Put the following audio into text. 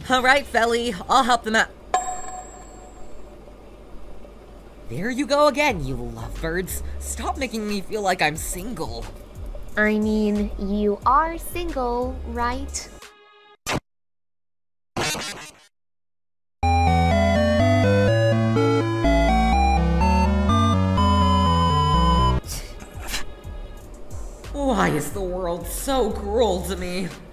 Alright, Felly, I'll help them out. There you go again, you lovebirds. Stop making me feel like I'm single. I mean, you are single, right? Why is the world so cruel to me?